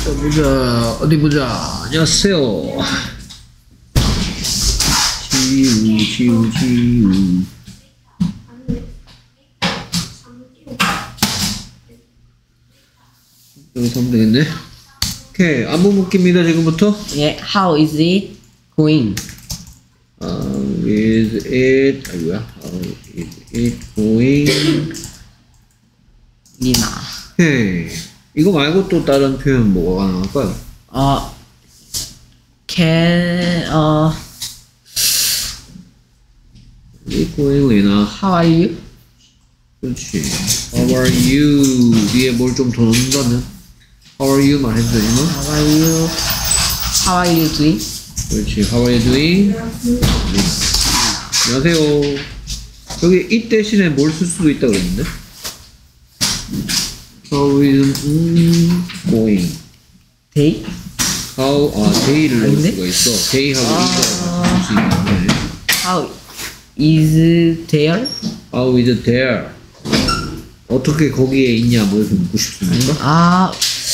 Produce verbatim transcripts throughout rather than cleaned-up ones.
자, 보자. 어디 보자. 안녕하세요. 지우, 지우, 지우. 여기서 하면 되겠네. 오케이. 안무 묻기입니다, 지금부터. 예, how is it going? How is it, 아이고야. How is it going? 리나. 오케이. 이거 말고 또 다른 표현 뭐가 가능할까요? 어, can, 어, It going, 리나. how are you? 그렇지. How are you? 뒤에 뭘 좀 더 넣는다면? How are you? 말해도 되지만? How are you? How are you doing? 그렇지. How are you doing? 안녕하세요. 여기 it 대신에 뭘 쓸 수도 있다 그랬는데? How is 음, going? They? How, 아, day를 넣을 아닌데? 수가 있어. day하고 아. is하고 쓸 수 있는데. How is there? How is there? 어떻게 거기에 있냐, 뭐 이렇게 묻고 싶습니까? 아,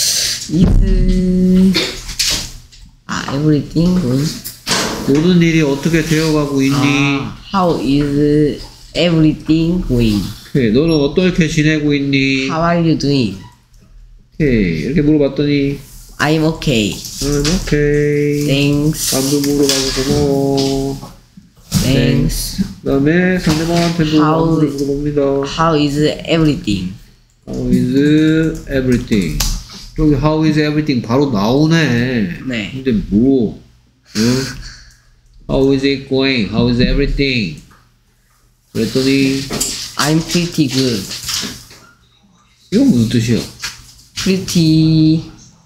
is, 아, everything going? 모든 일이 어떻게 되어가고 있니? 아, how is everything going? 오케이, 너는 어떻게 지내고 있니? How are you doing? 오케이, 이렇게 물어봤더니 I'm okay. I'm okay. Thanks. 남도 물어봐서 고마워. Thanks. 그 다음에 상대방한테도 How- 안부를 물어봅니다. How is everything? How is everything? 여기 how is everything 바로 나오네. 네. 근데 뭐? 응? How is it going? How is everything? 그랬더니 I'm pretty good. 이건 무슨 뜻이야? Pretty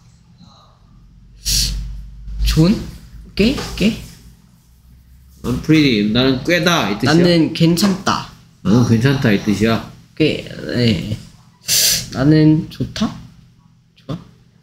좋은? 꽤? 꽤? I'm pretty. 나는 꽤다 이 뜻이야. 나는 괜찮다. 나는 괜찮다 이 뜻이야. 꽤, 네. 나는 좋다? 좋아?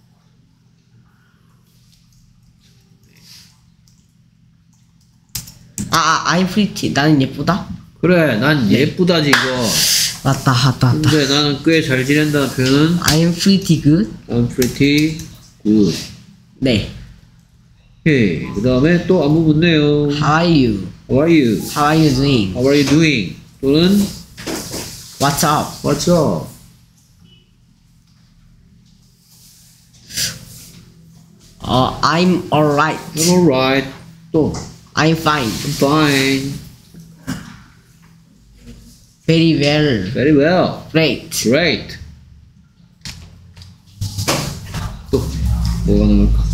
아, 아, I'm pretty. 나는 예쁘다? 그래, 난 예쁘다지 이거. 맞다, 맞다, 맞다. 근데 나는 꽤 잘 지낸다는 표현은 I'm pretty good? I'm pretty good. 네. 오케이. 그 다음에 또 안무 묻네요. How are you? How are you? How are you doing? How are you doing? 또는 What's up? What's up? 어, I'm alright. I'm alright. 또 I'm fine. I'm fine. Very well. Very well. Great. Great. 또 뭐가 나올까?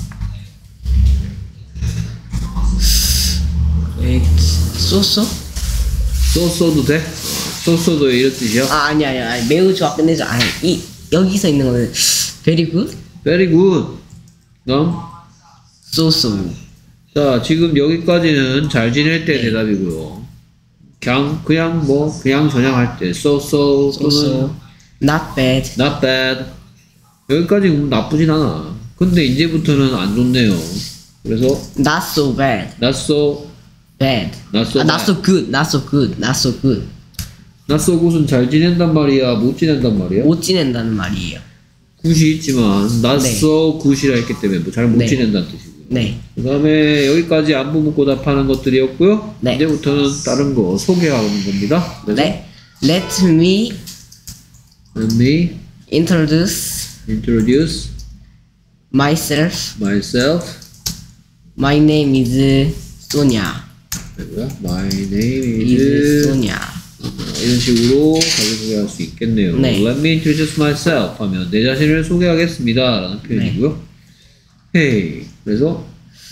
Great. 쏘쏘? 쏘쏘도 돼? 쏘쏘도 이런 뜻이야? 아, 아니, 아니, 아니. 매우 좋아. 끝내줘. 아니, 이, 여기서 있는 거는 very good? Very good. 그럼 쏘쏘. 자, 지금 여기까지는 잘 지낼 때 대답이고요. 그냥, 그냥 뭐, 그냥 저냥 할 때, so, so, 또는 쏘쏘. Not bad. not bad. 여기까지 나쁘진 않아. 근데 이제부터는 안 좋네요. 그래서, Not so bad. not so, Bad. not so 아, not bad. so good. Not so good. Not so good. not so good은 잘 지낸단 말이야? 못 지낸단 말이야? 못 지낸다는 말이에요. good이 있지만, not 네. so good이라 했기 때문에 뭐 잘 못 네. 지낸다는 뜻이고요. 네. 그 다음에 여기까지 안부 묻고 답하는 것들이었고요. 네. 이제부터는 다른 거 소개하는 겁니다. 그래서 네. Let me Let me introduce introduce myself. myself. My name is Sonia. 뭐야? My name is is Sonia. 이런 식으로 자기소개할 수 있겠네요. 네. Let me introduce myself 하면 내 자신을 소개하겠습니다 라는 표현이고요. Hey, 그래서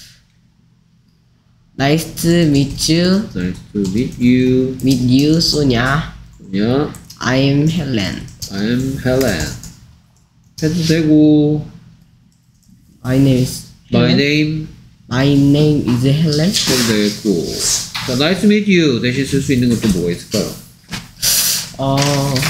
Nice to meet you. Nice to meet you. Meet you, Sonia. Yeah, I'm Helen. I'm Helen. 해도 되고 My name is My Helen. name My name is Helen. 해도 되겠고 자, Nice to meet you 대신 쓸 수 있는 것도 뭐가 있을까요? 어,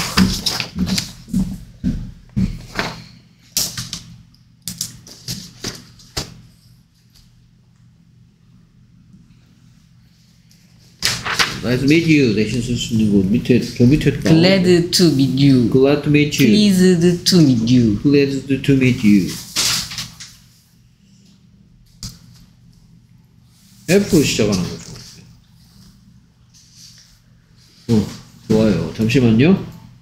Nice to meet you 대신 쓸 수 있는 거 밑에 저 밑에 glad to meet you. Glad to meet you. Pleased to meet you. Pleased to meet you. F로 시작하는 거죠. 어, 좋아요. 잠시만요.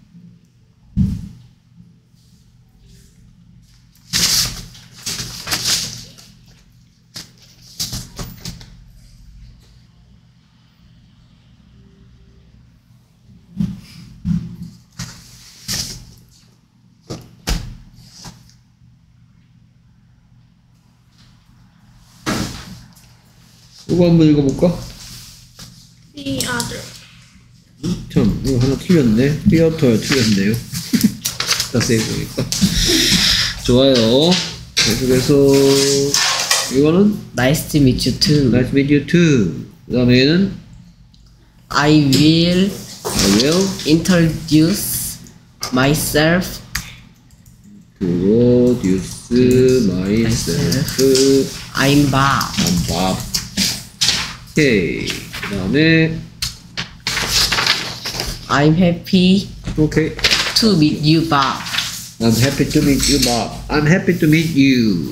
이거 한번 읽어볼까? The other. 참, 이거 하나 틀렸네. 삐어터야 틀렸네요. 자세히 보니까. 좋아요. 계속해서, 이거는 Nice to meet you too. Nice to meet you too. 그 다음에 얘는 I will I will introduce myself. introduce myself. I'm Bob. I'm Bob. 오케이. 그 다음에 I'm happy 오케이. to meet you, Bob. I'm happy to meet you, Bob. I'm happy to meet you.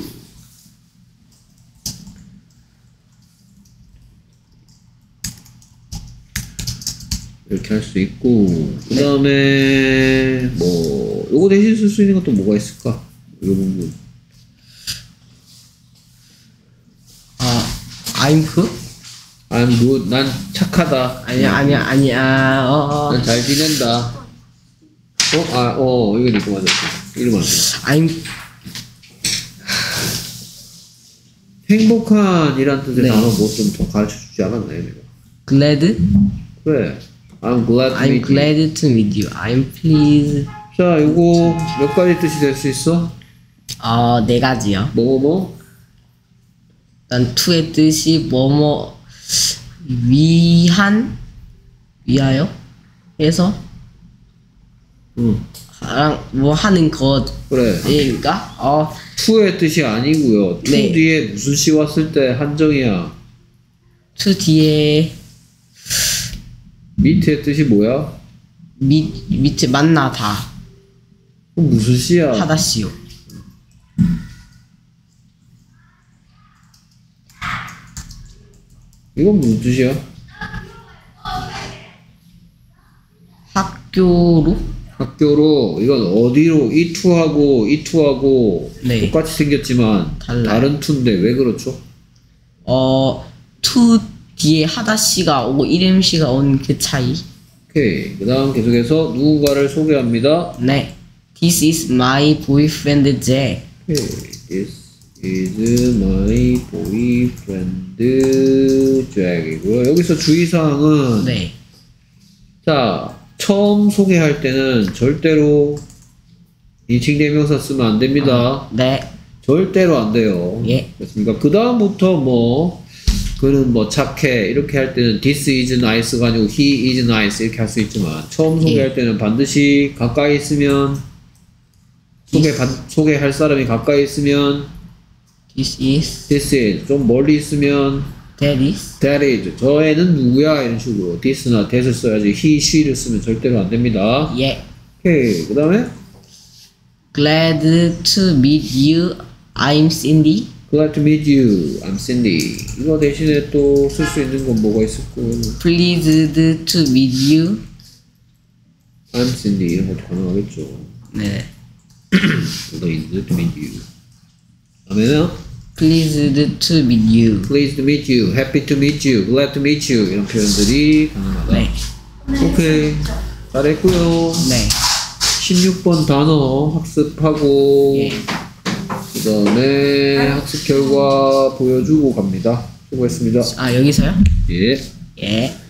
이렇게 할 수 있고, 그 다음에 뭐 요거 대신 쓸 수 있는 것도 뭐가 있을까? 요 부분. 아, I'm good? I'm good. 난 착하다. 아니야, 아니야, 아니야. 어, 어. 난 잘 지낸다. 어? 아, 어, 이거 이거 맞았어. 이러면 안 돼. I'm 행복한이란 뜻의 네. 단어 뭐 좀 더 가르쳐 주지 않았나요, 내가? glad. 그래. I'm glad to I'm meet you. glad to meet you. I'm pleased. 자, 이거 몇 가지 뜻이 될 수 있어? 어, 네 가지요. 뭐, 뭐, 뭐? 일단 to의 뜻이 뭐뭐 위한 위하여 해서 응. 랑 뭐 하는 그래. 것이니까 어 to의 뜻이 아니고요. to 네. 뒤에 무슨 시 왔을 때 한정이야. to 뒤에 밑의 뜻이 뭐야? 밑 밑에 만나다 그럼 무슨 시야? 하다시요. 이건 무슨 뜻이야? 학교로 학교로 이건 어디로 이 to하고 이 to하고 네. 똑같이 생겼지만 달라요. 다른 to인데 왜 그렇죠? 어 to 뒤에 하다시가 오고 이름시가 온 그 차이. 오케이. 그 다음 계속해서 누군가를 소개합니다. 네. This is my boyfriend Jack. 오케이. This is my boyfriend Jack이고요. 여기서 주의사항은 네. 자 처음 소개할 때는 절대로 인칭대명사 쓰면 안 됩니다. 네. 절대로 안 돼요. 예. 됐습니까? 그 다음부터 뭐 그는 뭐 착해 이렇게 할 때는 this is nice가 아니고 he is nice 이렇게 할 수 있지만 처음 소개할 때는 반드시 가까이 있으면 소개 반, 소개할 사람이 가까이 있으면 This is this is 좀 멀리 있으면 that is that is 저 애는 누구야 이런 식으로 this나 that을 써야지 he, she를 쓰면 절대로 안 됩니다. 예. 오케이. 그 다음에 Glad to meet you. I'm Cindy. glad to meet you. I'm Cindy. 이거 대신에 또 쓸 수 있는 건 뭐가 있을까? Pleased to meet you. I'm Cindy 이런 것도 가능하겠죠. 네. Pleased to meet you. 다음에는 Pleased to meet you. pleased to meet you, happy to meet you, glad to meet you 이런 표현들이 가능하다. 네. 오케이. 잘했고요. 네. 십육 번 단어 학습하고 예. 그 다음에 학습 결과 보여주고 갑니다. 수고했습니다. 아 여기서요? 예. 예.